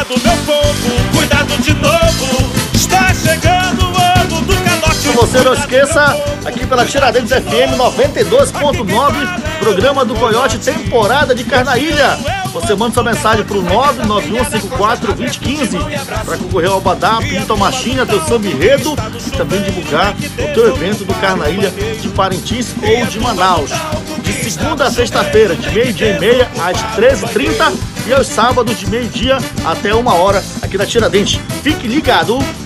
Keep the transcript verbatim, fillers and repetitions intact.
Cuidado, meu povo, cuidado de novo. Está chegando o ano do calote. Se você não esqueça, aqui pela Tiradentes F M noventa e dois ponto nove, programa do Coiote, temporada de Carnaília. Você manda sua mensagem para o nove nove um cinco quatro dois zero um cinco para concorrer ao Abadá, Pinta Machinha, teu samba enredo e também divulgar o teu evento do Carnaília de Parintins ou de Manaus. De segunda a sexta-feira, de meio-dia e meia às treze e trinta e aos sábados de meio-dia até uma hora aqui na Tiradentes. Fique ligado!